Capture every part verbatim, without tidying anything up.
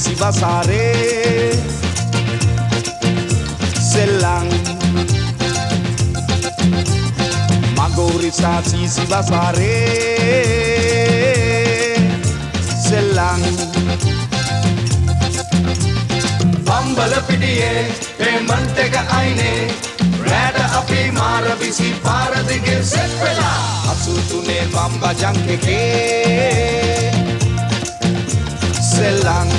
sisi basare selang Magorisa sisi basare selang Bambala pidiye payment එක අයිනේ රැඩ අපි මාර විසි පාර දිගේ සෙට් වෙලා අසුතුනේ බම්බා ජංක් එකේ selang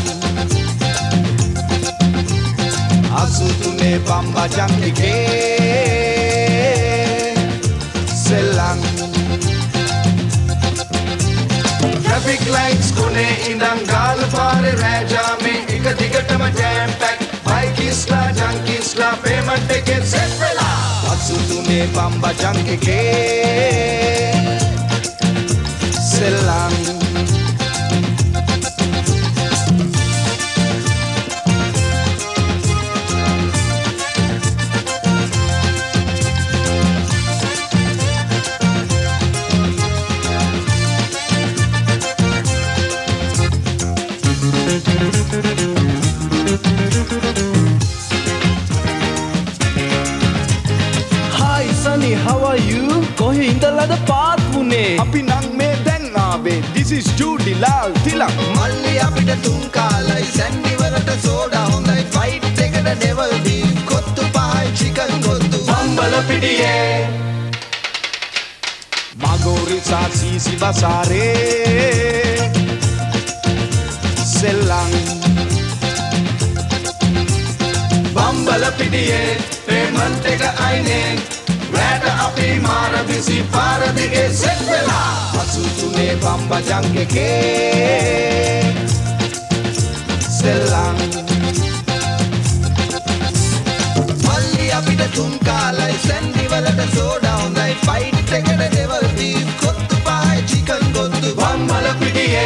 Asutune bamba jangke selang Traffic lights kone indang gal pare raja me ek digatama jam pack bike isla junkies la payment eke set vela Asutune bamba jangke selang Hi Sunny, how are you? කොහේ ඉඳලාද පාත් වුනේ? අපි නම් මේ දැන් ආවේ. This is Judy Lal Tilak. මල්ලි අපිට තුන් කාලයි සැන්ඩි වලට සෝඩා හොඳයි ෆයිට් එකට ඩෙවල් බීෆ් කොත්තු පහයි චිකන් කොත්තු බම්බල පිටියේ Magorisa sisi basare selang Bambala pidiye payment එක අයිනේ රැඩ අපි මාර විසි පාර දිගේ සෙට් වෙලා අසුතුනේ බම්බා ජංක් එකේ selang මල්ලි අපිට තුන් කාලයි සැන්ඩි වලට සෝඩා හොඳයි ෆයිට් එකට ඩෙවල් බීෆ් කොත්තු පහයි චිකන් කොත්තු බම්බල පිටියේ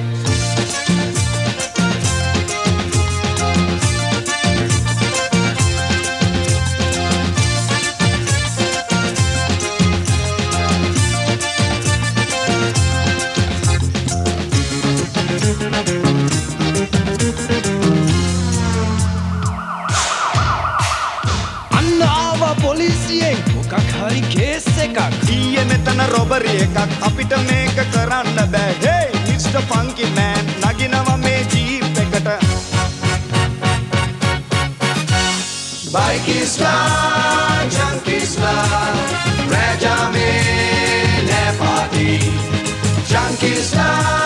පොලිසියෙන් මොකක් හරි කේස් එකක් ඊයේ මෙතන රොබරි එකක් අපිට මේක කරන්න බෑ hey Mister Funky Man නගිනවා මේ ජීප් එකට Bike isla junkies la raja me ne party junkies la